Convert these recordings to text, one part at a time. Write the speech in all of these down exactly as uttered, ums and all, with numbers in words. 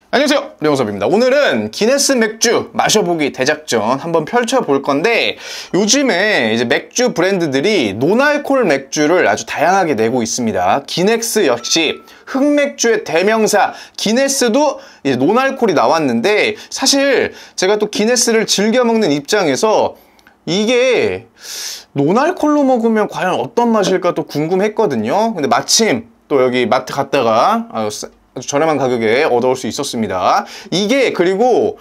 안녕하세요, 류영섭입니다. 오늘은 기네스 맥주 마셔보기 대작전 한번 펼쳐볼 건데, 요즘에 이제 맥주 브랜드들이 노알콜 맥주를 아주 다양하게 내고 있습니다. 기넥스 역시 흑맥주의 대명사 기네스도 이제 노알콜이 나왔는데, 사실 제가 또 기네스를 즐겨 먹는 입장에서 이게 노알콜로 먹으면 과연 어떤 맛일까 또 궁금했거든요. 근데 마침 또 여기 마트 갔다가 아주 저렴한 가격에 얻어올 수 있었습니다. 이게 그리고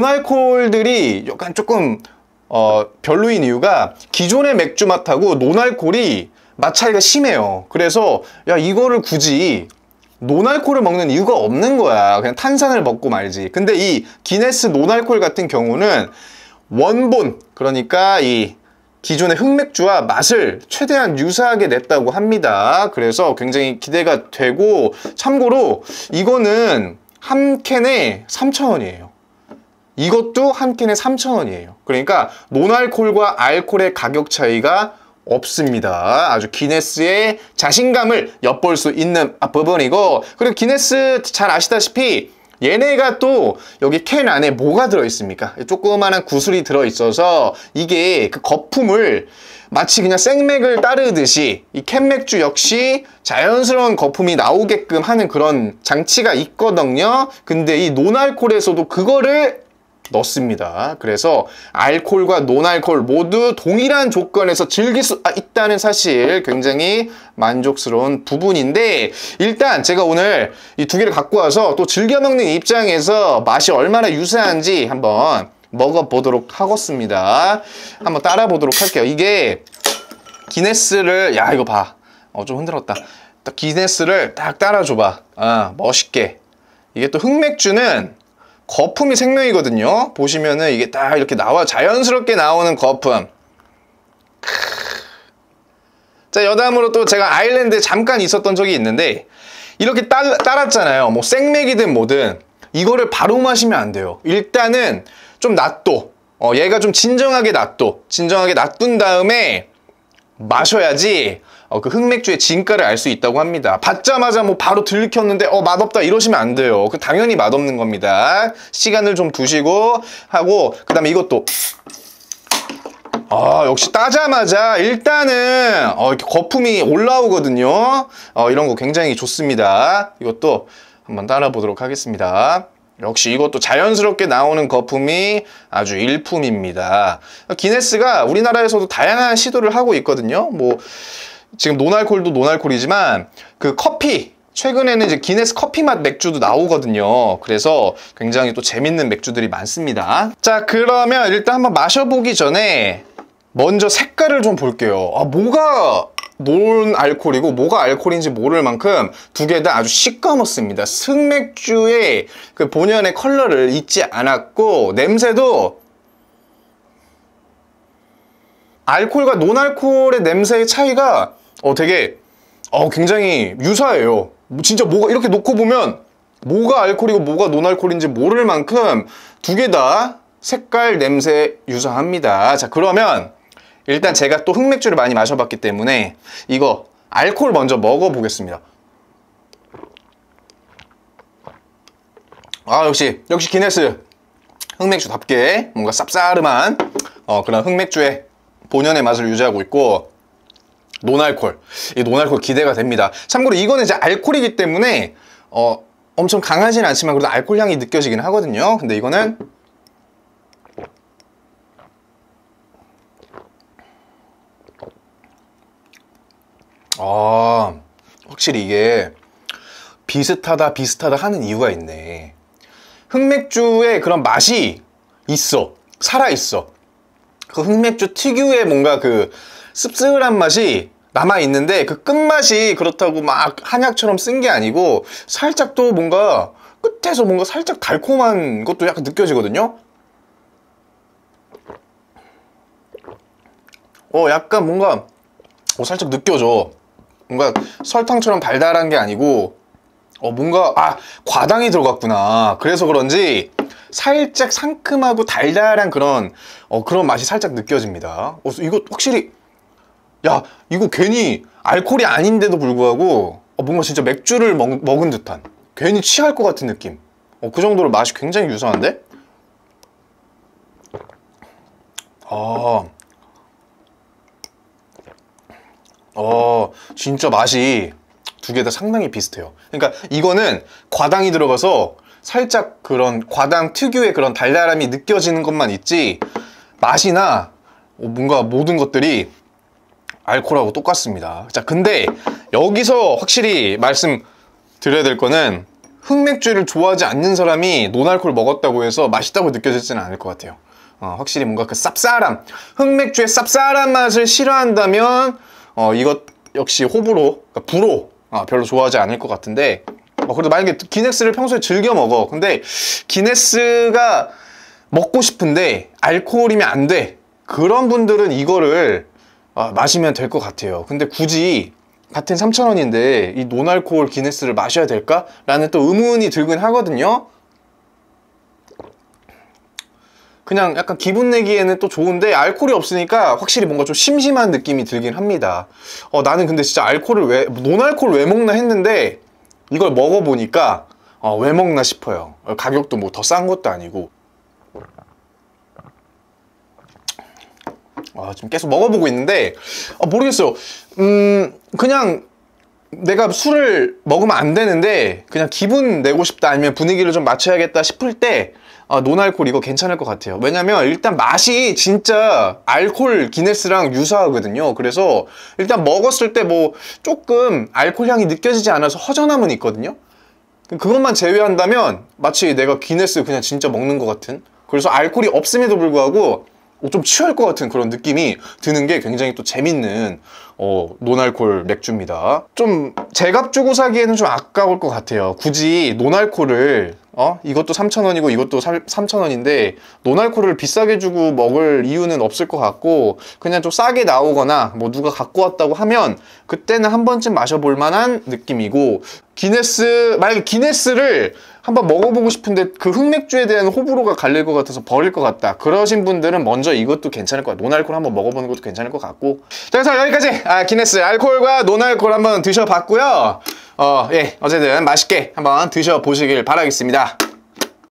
노알콜들이 약간 조금 어, 별로인 이유가 기존의 맥주 맛하고 노알콜이 맛 차이가 심해요. 그래서 야 이거를 굳이 노알콜을 먹는 이유가 없는 거야. 그냥 탄산을 먹고 말지. 근데 이 기네스 노알콜 같은 경우는 원본, 그러니까 이 기존의 흑맥주와 맛을 최대한 유사하게 냈다고 합니다. 그래서 굉장히 기대가 되고, 참고로 이거는 한 캔에 삼천 원이에요. 이것도 한 캔에 삼천 원이에요. 그러니까 노알콜과 알콜의 가격 차이가 없습니다. 아주 기네스의 자신감을 엿볼 수 있는 부분이고, 그리고 기네스 잘 아시다시피 얘네가 또 여기 캔 안에 뭐가 들어있습니까? 조그마한 구슬이 들어있어서 이게 그 거품을 마치 그냥 생맥을 따르듯이 이 캔맥주 역시 자연스러운 거품이 나오게끔 하는 그런 장치가 있거든요. 근데 이 노알콜에서도 그거를 넣습니다. 그래서 알콜과 노알콜 모두 동일한 조건에서 즐길 수 있다는 사실, 굉장히 만족스러운 부분인데, 일단 제가 오늘 이 두 개를 갖고 와서 또 즐겨 먹는 입장에서 맛이 얼마나 유사한지 한번 먹어보도록 하겠습니다. 한번 따라 보도록 할게요. 이게 기네스를, 야 이거 봐, 어, 좀 흔들었다. 딱 기네스를 딱 따라줘봐. 아, 멋있게. 이게 또 흑맥주는 거품이 생명이거든요. 보시면은 이게 딱 이렇게 나와, 자연스럽게 나오는 거품. 자, 여담으로 또 제가 아일랜드에 잠깐 있었던 적이 있는데, 이렇게 따, 따랐잖아요. 뭐 생맥이든 뭐든 이거를 바로 마시면 안 돼요. 일단은 좀 놔둬. 어, 얘가 좀 진정하게 놔둬. 진정하게 놔둔 다음에 마셔야지 어, 그 흑맥주의 진가를 알 수 있다고 합니다. 받자마자 뭐 바로 들이켰는데 어 맛없다 이러시면 안 돼요. 그 당연히 맛없는 겁니다. 시간을 좀 두시고 하고, 그 다음에 이것도 아 역시 따자마자 일단은 어, 이렇게 거품이 올라오거든요. 어, 이런 거 굉장히 좋습니다. 이것도 한번 따라 보도록 하겠습니다. 역시 이것도 자연스럽게 나오는 거품이 아주 일품입니다. 기네스가 우리나라에서도 다양한 시도를 하고 있거든요. 뭐 지금 노알콜도 노알콜이지만 그 커피, 최근에는 이제 기네스 커피 맛 맥주도 나오거든요. 그래서 굉장히 또 재밌는 맥주들이 많습니다. 자, 그러면 일단 한번 마셔보기 전에 먼저 색깔을 좀 볼게요. 아, 뭐가 논알콜이고 뭐가 알콜인지 모를 만큼 두 개 다 아주 시꺼멓습니다. 흑맥주의 그 본연의 컬러를 잊지 않았고, 냄새도 알콜과 논알콜의 냄새의 차이가 어 되게 어 굉장히 유사해요. 진짜 뭐가 이렇게 놓고 보면 뭐가 알콜이고 뭐가 논알콜인지 모를 만큼 두 개 다 색깔, 냄새 유사합니다. 자, 그러면 일단 제가 또 흑맥주를 많이 마셔봤기 때문에 이거 알콜 먼저 먹어보겠습니다. 아 역시 역시 기네스 흑맥주답게 뭔가 쌉싸름한 어, 그런 흑맥주의 본연의 맛을 유지하고 있고, 노알콜, 이 노알콜 기대가 됩니다. 참고로 이거는 이제 알콜이기 때문에 어, 엄청 강하진 않지만 그래도 알콜 향이 느껴지긴 하거든요. 근데 이거는 아 확실히 이게 비슷하다 비슷하다 하는 이유가 있네. 흑맥주의 그런 맛이 있어, 살아있어. 그 흑맥주 특유의 뭔가 그 씁쓸한 맛이 남아있는데, 그 끝맛이 그렇다고 막 한약처럼 쓴 게 아니고 살짝 또 뭔가 끝에서 뭔가 살짝 달콤한 것도 약간 느껴지거든요. 어 약간 뭔가 어 살짝 느껴져. 뭔가 설탕처럼 달달한 게 아니고 어 뭔가 아 과당이 들어갔구나. 그래서 그런지 살짝 상큼하고 달달한 그런 어 그런 맛이 살짝 느껴집니다. 어 이거 확실히, 야 이거 괜히 알코올이 아닌데도 불구하고 어, 뭔가 진짜 맥주를 먹, 먹은 듯한, 괜히 취할 것 같은 느낌. 어, 그 정도로 맛이 굉장히 유사한데? 어, 어, 진짜 맛이 두 개 다 상당히 비슷해요. 그러니까 이거는 과당이 들어가서 살짝 그런 과당 특유의 그런 달달함이 느껴지는 것만 있지, 맛이나 뭔가 모든 것들이 알코올하고 똑같습니다. 자, 근데 여기서 확실히 말씀드려야 될 거는, 흑맥주를 좋아하지 않는 사람이 노날콜 먹었다고 해서 맛있다고 느껴지지는 않을 것 같아요. 어, 확실히 뭔가 그 쌉쌀함, 흑맥주의 쌉쌀한 맛을 싫어한다면 어, 이것 역시 호불호, 그러니까 불호 어, 별로 좋아하지 않을 것 같은데, 어, 그래도 만약에 기네스를 평소에 즐겨 먹어. 근데 기네스가 먹고 싶은데 알코올이면 안 돼. 그런 분들은 이거를 어, 마시면 될 것 같아요. 근데 굳이 같은 삼천 원인데 이 노날콜 기네스를 마셔야 될까? 라는 또 의문이 들긴 하거든요. 그냥 약간 기분 내기에는 또 좋은데, 알코올이 없으니까 확실히 뭔가 좀 심심한 느낌이 들긴 합니다. 어, 나는 근데 진짜 알코올을 왜, 노날콜 왜 먹나 했는데 이걸 먹어보니까 어, 왜 먹나 싶어요. 가격도 뭐 더 싼 것도 아니고. 아, 지금 계속 먹어보고 있는데 아, 모르겠어요. 음, 그냥 내가 술을 먹으면 안 되는데 그냥 기분 내고 싶다, 아니면 분위기를 좀 맞춰야겠다 싶을 때 아, 노날콜 이거 괜찮을 것 같아요. 왜냐면 일단 맛이 진짜 알콜 기네스랑 유사하거든요. 그래서 일단 먹었을 때 뭐 조금 알콜 향이 느껴지지 않아서 허전함은 있거든요. 그것만 제외한다면 마치 내가 기네스 그냥 진짜 먹는 것 같은, 그래서 알콜이 없음에도 불구하고 좀 취할 것 같은 그런 느낌이 드는 게 굉장히 또 재밌는 어, 노날콜 맥주입니다. 좀 제값 주고 사기에는 좀 아까울 것 같아요. 굳이 노날콜을 어? 이것도 삼천 원이고 이것도 삼천 원인데 노날콜을 비싸게 주고 먹을 이유는 없을 것 같고, 그냥 좀 싸게 나오거나 뭐 누가 갖고 왔다고 하면 그때는 한 번쯤 마셔볼 만한 느낌이고, 기네스, 만약에 기네스를 한번 먹어보고 싶은데 그 흑맥주에 대한 호불호가 갈릴 것 같아서 버릴 것 같다, 그러신 분들은 먼저 이것도 괜찮을 것 같아요. 노날콜 한번 먹어보는 것도 괜찮을 것 같고. 자, 그래서 여기까지 아, 기네스 알콜과 노날콜 한번 드셔봤고요. 어, 예, 어쨌든 맛있게 한번 드셔보시길 바라겠습니다.